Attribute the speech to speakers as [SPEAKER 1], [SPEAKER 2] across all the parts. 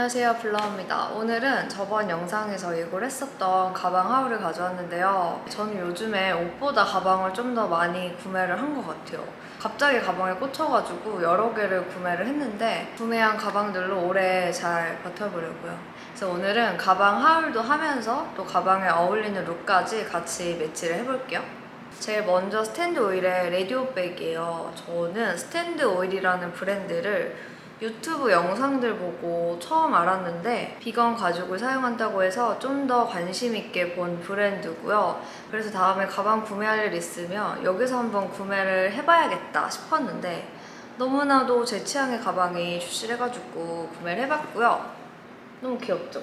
[SPEAKER 1] 안녕하세요, 블러입니다. 오늘은 저번 영상에서 예고를 했었던 가방 하울을 가져왔는데요. 저는 요즘에 옷보다 가방을 좀 더 많이 구매를 한 것 같아요. 갑자기 가방에 꽂혀가지고 여러 개를 구매를 했는데 구매한 가방들로 오래 잘 버텨보려고요. 그래서 오늘은 가방 하울도 하면서 또 가방에 어울리는 룩까지 같이 매치를 해볼게요. 제일 먼저 스탠드 오일의 레디오백이에요. 저는 스탠드 오일이라는 브랜드를 유튜브 영상들 보고 처음 알았는데 비건 가죽을 사용한다고 해서 좀 더 관심 있게 본 브랜드고요. 그래서 다음에 가방 구매할 일 있으면 여기서 한번 구매를 해봐야겠다 싶었는데 너무나도 제 취향의 가방이 출시해가지고 구매를 해봤고요. 너무 귀엽죠?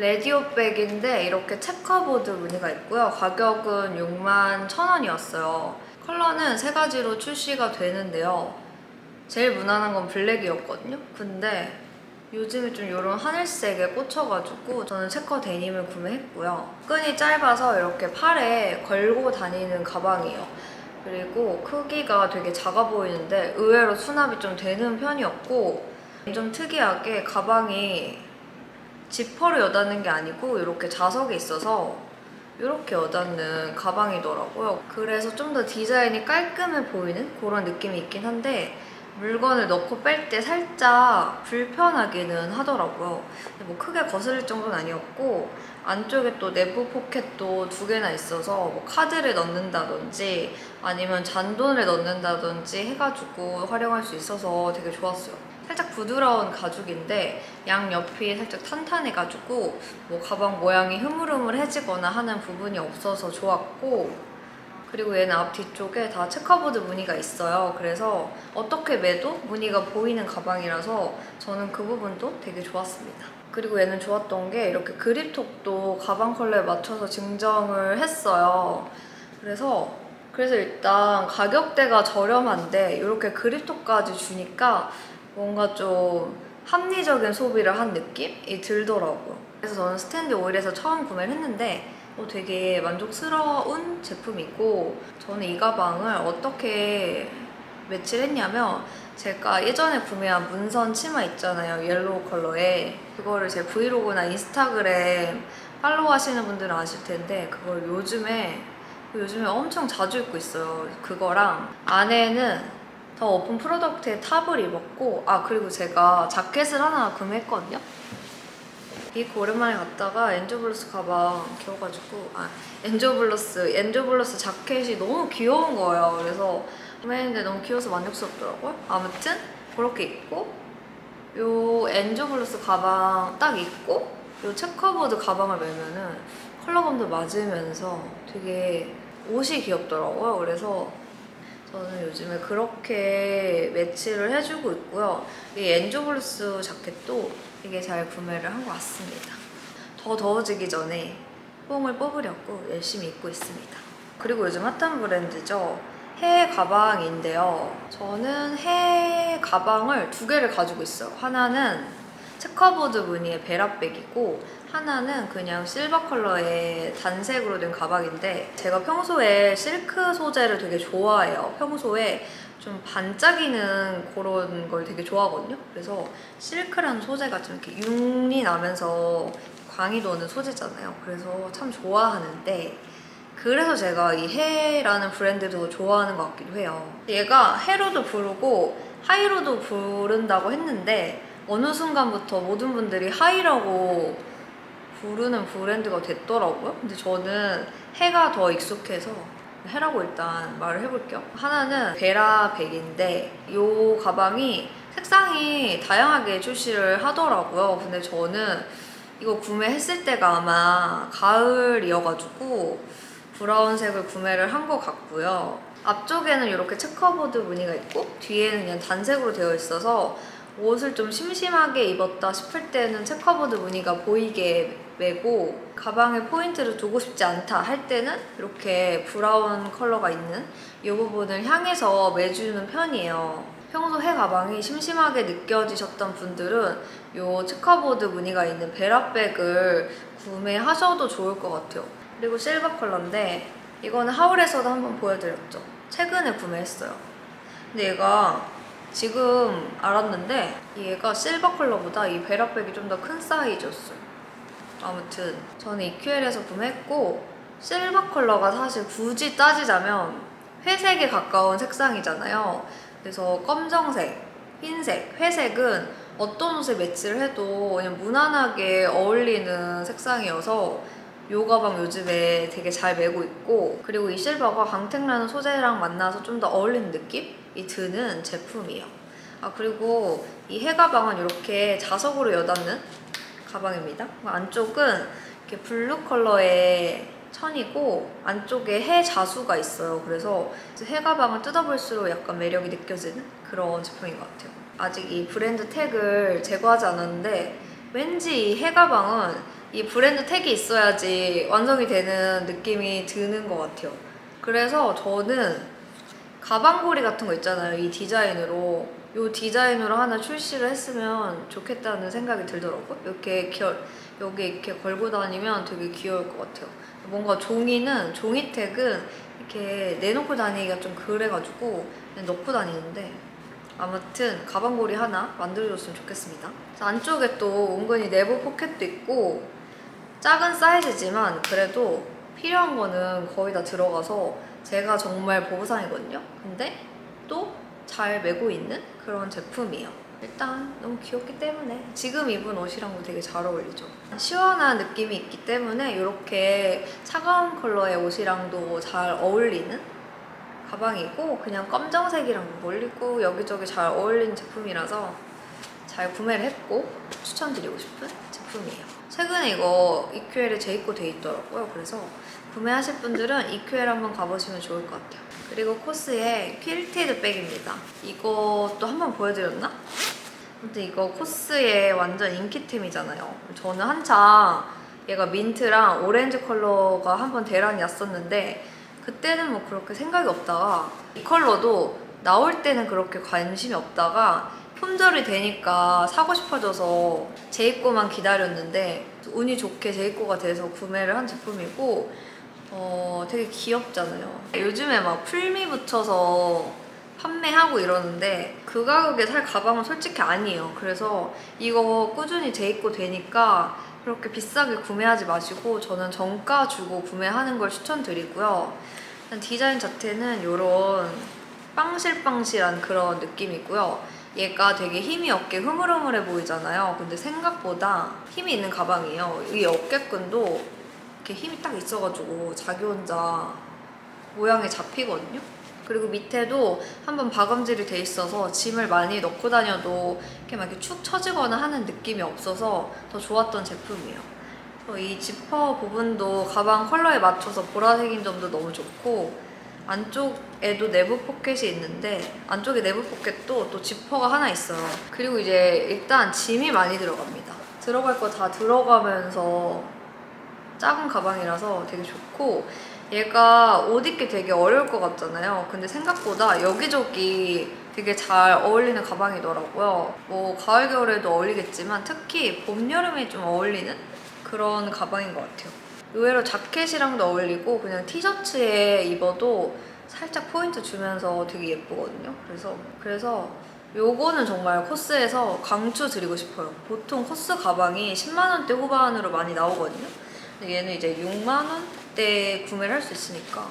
[SPEAKER 1] 레디오백인데 이렇게 체커보드 무늬가 있고요. 가격은 61,000원이었어요. 컬러는 세 가지로 출시가 되는데요. 제일 무난한 건 블랙이었거든요. 근데 요즘에 좀 이런 하늘색에 꽂혀가지고 저는 체커 데님을 구매했고요. 끈이 짧아서 이렇게 팔에 걸고 다니는 가방이에요. 그리고 크기가 되게 작아 보이는데 의외로 수납이 좀 되는 편이었고 좀 특이하게 가방이 지퍼를 여닫는 게 아니고 이렇게 자석이 있어서 이렇게 여닫는 가방이더라고요. 그래서 좀 더 디자인이 깔끔해 보이는 그런 느낌이 있긴 한데 물건을 넣고 뺄 때 살짝 불편하기는 하더라고요. 근데 뭐 크게 거슬릴 정도는 아니었고 안쪽에 또 내부 포켓도 2개나 있어서 뭐 카드를 넣는다든지 아니면 잔돈을 넣는다든지 해가지고 활용할 수 있어서 되게 좋았어요. 살짝 부드러운 가죽인데 양옆이 살짝 탄탄해가지고 뭐 가방 모양이 흐물흐물해지거나 하는 부분이 없어서 좋았고 그리고 얘는 앞 뒤쪽에 다 체커보드 무늬가 있어요. 그래서 어떻게 매도 무늬가 보이는 가방이라서 저는 그 부분도 되게 좋았습니다. 그리고 얘는 좋았던 게 이렇게 그립톡도 가방 컬러에 맞춰서 증정을 했어요. 그래서 일단 가격대가 저렴한데 이렇게 그립톡까지 주니까 뭔가 좀 합리적인 소비를 한 느낌이 들더라고요. 그래서 저는 스탠드 오일에서 처음 구매를 했는데 되게 만족스러운 제품이고 저는 이 가방을 어떻게 매치를 했냐면 제가 예전에 구매한 문선 치마 있잖아요. 옐로우 컬러에 그거를 제 브이로그나 인스타그램 팔로우 하시는 분들은 아실 텐데 그걸 요즘에 엄청 자주 입고 있어요. 그거랑 안에는 더 오픈 프로덕트의 탑을 입었고 그리고 제가 자켓을 하나 구매했거든요. 비코 오랜만에 갔다가 엔조블러스 가방 귀여워가지고 엔조블러스 자켓이 너무 귀여운 거예요. 그래서 구매했는데 너무 귀여워서 만족스럽더라고요. 아무튼 그렇게 입고 요 엔조블러스 가방 딱 입고 요 체커보드 가방을 매면은 컬러감도 맞으면서 되게 옷이 귀엽더라고요. 그래서 저는 요즘에 그렇게 매치를 해주고 있고요. 이 엔조블러스 자켓도 되게 잘 구매를 한 것 같습니다. 더 더워지기 전에 뽕을 뽑으려고 열심히 입고 있습니다. 그리고 요즘 핫한 브랜드죠. 해 가방인데요. 저는 해 가방을 2개를 가지고 있어요. 하나는 체커보드 무늬의 베라백이고 하나는 그냥 실버 컬러의 단색으로 된 가방인데 제가 평소에 실크 소재를 되게 좋아해요. 평소에 좀 반짝이는 그런 걸 되게 좋아하거든요. 그래서 실크라는 소재가 좀 이렇게 윤이 나면서 광이 도는 소재잖아요. 그래서 참 좋아하는데 그래서 제가 이 해라는 브랜드도 좋아하는 것 같기도 해요. 얘가 해로도 부르고 하이로도 부른다고 했는데 어느 순간부터 모든 분들이 하이라고 부르는 브랜드가 됐더라고요. 근데 저는 해가 더 익숙해서 해라고 일단 말을 해볼게요. 하나는 베라백인데 이 가방이 색상이 다양하게 출시를 하더라고요. 근데 저는 이거 구매했을 때가 아마 가을이어가지고 브라운색을 구매를 한 것 같고요. 앞쪽에는 이렇게 체커보드 무늬가 있고 뒤에는 그냥 단색으로 되어 있어서 옷을 좀 심심하게 입었다 싶을 때는 체커보드 무늬가 보이게 매고 가방에 포인트를 두고 싶지 않다 할 때는 이렇게 브라운 컬러가 있는 이 부분을 향해서 매주는 편이에요. 평소 해 가방이 심심하게 느껴지셨던 분들은 이 체커보드 무늬가 있는 베라백을 구매하셔도 좋을 것 같아요. 그리고 실버 컬러인데 이거는 하울에서도 한번 보여드렸죠. 최근에 구매했어요. 근데 얘가 지금 알았는데 얘가 실버 컬러보다 이 베라백이 좀 더 큰 사이즈였어요. 아무튼 저는 EQL에서 구매했고, 실버 컬러가 사실 굳이 따지자면 회색에 가까운 색상이잖아요. 그래서 검정색, 흰색, 회색은 어떤 옷에 매치를 해도 그냥 무난하게 어울리는 색상이어서 이 가방 요즘에 되게 잘 메고 있고, 그리고 이 실버가 강택라는 소재랑 만나서 좀 더 어울리는 느낌이 드는 제품이에요. 아, 그리고 이 해 가방은 이렇게 자석으로 여닫는 가방입니다. 안쪽은 이렇게 블루 컬러의 천이고 안쪽에 해 자수가 있어요. 그래서 해 가방을 뜯어볼수록 약간 매력이 느껴지는 그런 제품인 것 같아요. 아직 이 브랜드 태그를 제거하지 않았는데 왠지 이 해 가방은 이 브랜드 태그가 있어야지 완성이 되는 느낌이 드는 것 같아요. 그래서 저는 가방고리 같은 거 있잖아요. 이 디자인으로, 이 디자인으로 하나 출시를 했으면 좋겠다는 생각이 들더라고요. 이렇게 여기 이렇게 걸고 다니면 되게 귀여울 것 같아요. 뭔가 종이 택은 이렇게 내놓고 다니기가 좀 그래가지고 그냥 넣고 다니는데, 아무튼 가방고리 하나 만들어줬으면 좋겠습니다. 안쪽에 또 은근히 내부 포켓도 있고, 작은 사이즈지만 그래도 필요한 거는 거의 다 들어가서 제가 정말 보부상이거든요. 근데 또 잘 메고 있는 그런 제품이에요. 일단 너무 귀엽기 때문에 지금 입은 옷이랑도 되게 잘 어울리죠. 시원한 느낌이 있기 때문에 이렇게 차가운 컬러의 옷이랑도 잘 어울리는 가방이고, 그냥 검정색이랑도 어울리고 여기저기 잘 어울리는 제품이라서 잘 구매를 했고 추천드리고 싶은 제품이에요. 최근에 이거 EQL에 재입고 돼 있더라고요. 그래서 구매하실 분들은 EQL 한번 가보시면 좋을 것 같아요. 그리고 코스의 퀼티드 백입니다. 이것도 한번 보여드렸나? 근데 이거 코스의 완전 인기템이잖아요. 저는 한창 얘가 민트랑 오렌지 컬러가 한번 대란이 났었는데 그때는 뭐 그렇게 생각이 없다가, 이 컬러도 나올 때는 그렇게 관심이 없다가 품절이 되니까 사고 싶어져서 재입고만 기다렸는데 운이 좋게 재입고가 돼서 구매를 한 제품이고, 되게 귀엽잖아요. 요즘에 막 풀미 붙여서 판매하고 이러는데 그 가격에 살 가방은 솔직히 아니에요. 그래서 이거 꾸준히 재입고 되니까 그렇게 비싸게 구매하지 마시고 저는 정가 주고 구매하는 걸 추천드리고요. 디자인 자체는 이런 빵실빵실한 그런 느낌이고요. 얘가 되게 힘이 없게 흐물흐물해 보이잖아요. 근데 생각보다 힘이 있는 가방이에요. 이 어깨끈도 이렇게 힘이 딱 있어가지고 자기 혼자 모양이 잡히거든요. 그리고 밑에도 한번 박음질이 돼 있어서 짐을 많이 넣고 다녀도 이렇게 막 이렇게 축 처지거나 하는 느낌이 없어서 더 좋았던 제품이에요. 이 지퍼 부분도 가방 컬러에 맞춰서 보라색인 점도 너무 좋고, 안쪽에도 내부 포켓이 있는데 안쪽에 내부 포켓도 또 지퍼가 하나 있어요. 그리고 이제 일단 짐이 많이 들어갑니다. 들어갈 거 다 들어가면서 작은 가방이라서 되게 좋고, 얘가 옷 입기 되게 어려울 것 같잖아요. 근데 생각보다 여기저기 되게 잘 어울리는 가방이더라고요. 뭐 가을 겨울에도 어울리겠지만 특히 봄 여름에 좀 어울리는 그런 가방인 것 같아요. 의외로 자켓이랑도 어울리고 그냥 티셔츠에 입어도 살짝 포인트 주면서 되게 예쁘거든요. 그래서 요거는 정말 코스에서 강추드리고 싶어요. 보통 코스 가방이 10만 원대 후반으로 많이 나오거든요. 근데 얘는 이제 6만 원대 구매를 할 수 있으니까.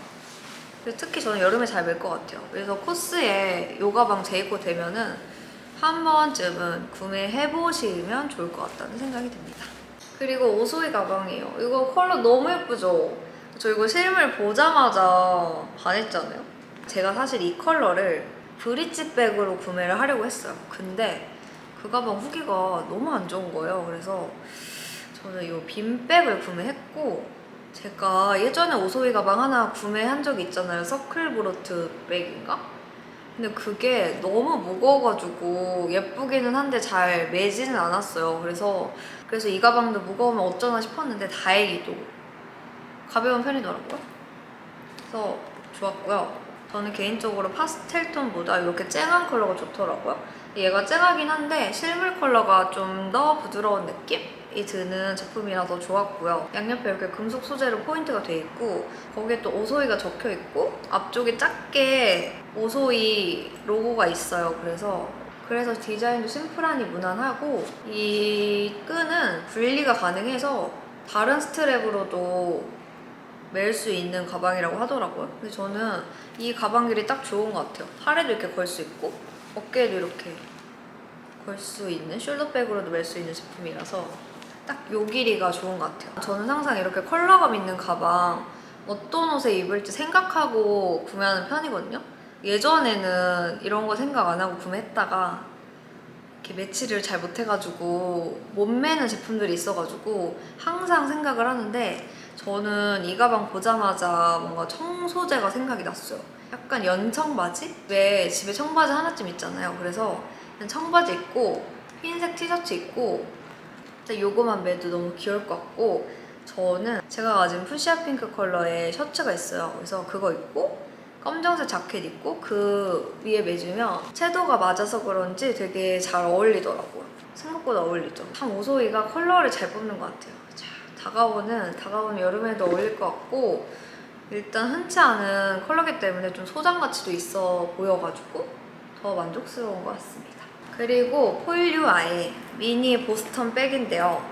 [SPEAKER 1] 특히 저는 여름에 잘 멜 것 같아요. 그래서 코스에 요 가방 재입고 되면은 한 번쯤은 구매해보시면 좋을 것 같다는 생각이 듭니다. 그리고 오소이 가방이에요. 이거 컬러 너무 예쁘죠? 저 이거 실물 보자마자 반했잖아요. 제가 사실 이 컬러를 브릿지백으로 구매를 하려고 했어요. 근데 그 가방 후기가 너무 안 좋은 거예요. 그래서 저는 이 빈백을 구매했고, 제가 예전에 오소이 가방 하나 구매한 적이 있잖아요. 서클브로트 백인가? 근데 그게 너무 무거워가지고 예쁘기는 한데 잘 매지는 않았어요. 그래서 이 가방도 무거우면 어쩌나 싶었는데 다행히도 가벼운 편이더라고요. 그래서 좋았고요. 저는 개인적으로 파스텔 톤보다 이렇게 쨍한 컬러가 좋더라고요. 얘가 쨍하긴 한데 실물 컬러가 좀 더 부드러운 느낌? 드는 제품이라서 좋았고요. 양옆에 이렇게 금속 소재로 포인트가 돼 있고 거기에 또 오소이가 적혀 있고 앞쪽에 작게 오소이 로고가 있어요. 그래서 디자인도 심플하니 무난하고 이 끈은 분리가 가능해서 다른 스트랩으로도 멜 수 있는 가방이라고 하더라고요. 근데 저는 이 가방길이 딱 좋은 것 같아요. 팔에도 이렇게 걸 수 있고 어깨에도 이렇게 걸 수 있는 숄더백으로도 멜 수 있는 제품이라서 딱 요 길이가 좋은 것 같아요. 저는 항상 이렇게 컬러감 있는 가방 어떤 옷에 입을지 생각하고 구매하는 편이거든요. 예전에는 이런 거 생각 안 하고 구매했다가 이렇게 매치를 잘 못해가지고 못 매는 제품들이 있어가지고 항상 생각을 하는데 저는 이 가방 보자마자 뭔가 청소제가 생각이 났어요. 약간 연청바지? 왜 집에 청바지 하나쯤 있잖아요. 그래서 그냥 청바지 입고 흰색 티셔츠 입고 진짜 요거만 매도 너무 귀여울 것 같고 저는 제가 가진 푸시아 핑크 컬러의 셔츠가 있어요. 그래서 그거 입고 검정색 자켓 입고 그 위에 매주면 채도가 맞아서 그런지 되게 잘 어울리더라고요. 생각보다 어울리죠. 참 오소이가 컬러를 잘 뽑는 것 같아요. 자, 다가오는 여름에도 어울릴 것 같고 일단 흔치 않은 컬러기 때문에 좀 소장 가치도 있어 보여가지고 더 만족스러운 것 같습니다. 그리고 폴류아의 미니 보스턴 백인데요.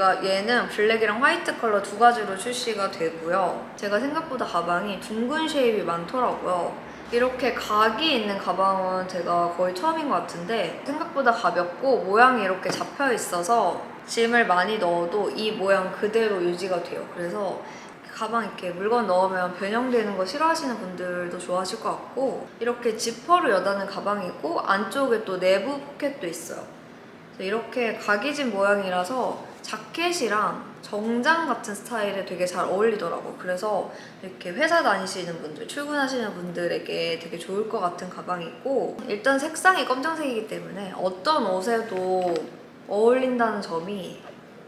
[SPEAKER 1] 얘는 블랙이랑 화이트 컬러 두 가지로 출시가 되고요. 제가 생각보다 가방이 둥근 쉐입이 많더라고요. 이렇게 각이 있는 가방은 제가 거의 처음인 것 같은데 생각보다 가볍고 모양이 이렇게 잡혀 있어서 짐을 많이 넣어도 이 모양 그대로 유지가 돼요. 그래서 가방 이렇게 물건 넣으면 변형되는 거 싫어하시는 분들도 좋아하실 것 같고 이렇게 지퍼를 여다는 가방이고 안쪽에 또 내부 포켓도 있어요. 이렇게 각이 진 모양이라서 자켓이랑 정장 같은 스타일에 되게 잘 어울리더라고요. 그래서 이렇게 회사 다니시는 분들, 출근하시는 분들에게 되게 좋을 것 같은 가방이고 일단 색상이 검정색이기 때문에 어떤 옷에도 어울린다는 점이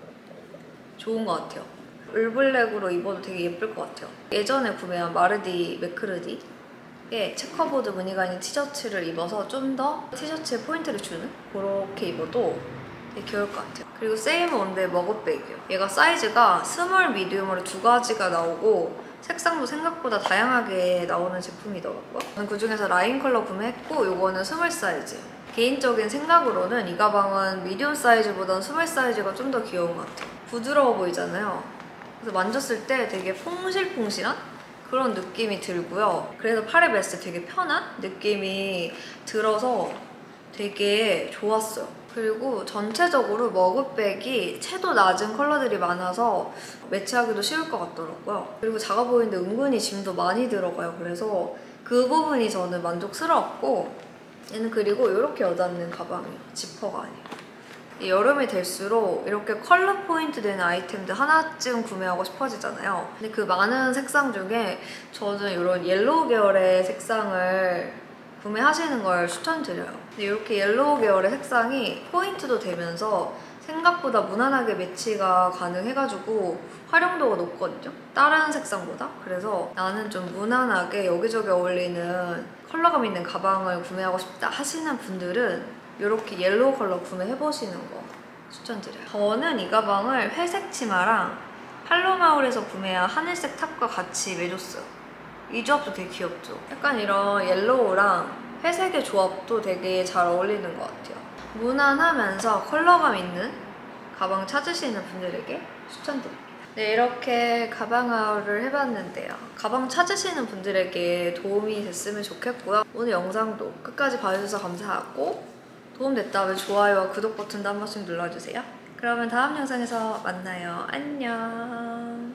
[SPEAKER 1] 좋은 것 같아요. 올블랙으로 입어도 되게 예쁠 것 같아요. 예전에 구매한 마르디 매크르디의 체커보드 무늬가 있는 티셔츠를 입어서 좀 더 티셔츠에 포인트를 주는 그렇게 입어도 되게 귀여울 것 같아요. 그리고 세임온데 머그백이요. 얘가 사이즈가 스몰, 미디움으로 두 가지가 나오고 색상도 생각보다 다양하게 나오는 제품이더라고요. 저는 그중에서 라인 컬러 구매했고 이거는 스몰 사이즈. 개인적인 생각으로는 이 가방은 미디움 사이즈보다는 스몰 사이즈가 좀 더 귀여운 것 같아요. 부드러워 보이잖아요. 그래서 만졌을 때 되게 퐁실퐁실한 그런 느낌이 들고요. 그래서 팔에 맸을 때 되게 편한 느낌이 들어서 되게 좋았어요. 그리고 전체적으로 머그백이 채도 낮은 컬러들이 많아서 매치하기도 쉬울 것 같더라고요. 그리고 작아 보이는데 은근히 짐도 많이 들어가요. 그래서 그 부분이 저는 만족스러웠고 얘는 그리고 이렇게 여닫는 가방이에요. 지퍼가 아니에요. 여름이 될수록 이렇게 컬러 포인트 되는 아이템들 하나쯤 구매하고 싶어지잖아요. 근데 그 많은 색상 중에 저는 이런 옐로우 계열의 색상을 구매하시는 걸 추천드려요. 근데 이렇게 옐로우 계열의 색상이 포인트도 되면서 생각보다 무난하게 매치가 가능해가지고 활용도가 높거든요. 다른 색상보다. 그래서 나는 좀 무난하게 여기저기 어울리는 컬러감 있는 가방을 구매하고 싶다 하시는 분들은 이렇게 옐로우 컬러 구매해보시는 거 추천드려요. 저는 이 가방을 회색 치마랑 팔로마을에서 구매한 하늘색 탑과 같이 매줬어요. 이 조합도 되게 귀엽죠? 약간 이런 옐로우랑 회색의 조합도 되게 잘 어울리는 것 같아요. 무난하면서 컬러감 있는 가방 찾으시는 분들에게 추천드립니다. 네, 이렇게 가방 하울을 해봤는데요. 가방 찾으시는 분들에게 도움이 됐으면 좋겠고요. 오늘 영상도 끝까지 봐주셔서 감사하고 도움됐다면 좋아요와 구독 버튼도 한 번씩 눌러주세요. 그러면 다음 영상에서 만나요. 안녕.